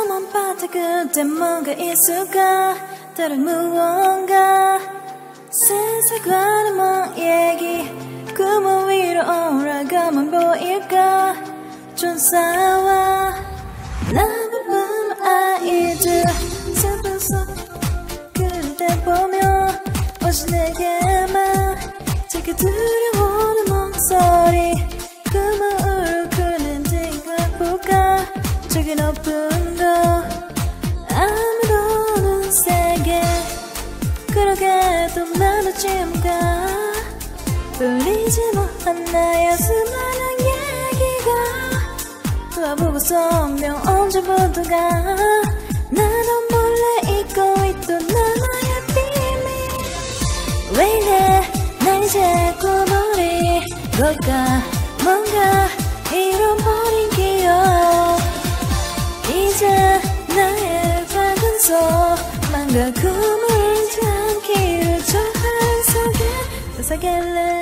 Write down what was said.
먼 바다 끝에 뭔가 있을까 다른 무언가 세상과는 먼 얘기 구멍 위로 올라가면 보일까 촌사와 나부분 아이들 슬픈 속 그럴 때 보며 오직 내게만 자꾸 들려오는 목소리 구멍으로 그는 딩가볼까 저기 높은 곳 아무도 눈세게 그러게 또 많아짐가 풀리지 못한 나의 수많은 얘기가 도와보고서 명 언제부턴가 나도 몰래 잊고 있던 나의 비밀 왜 이래 날 이제 꾸물이 걸까 뭔가 잃어버린 기억 이제 나의 작은 소망과 꿈을 잠기를 저 한 속에 또 살길래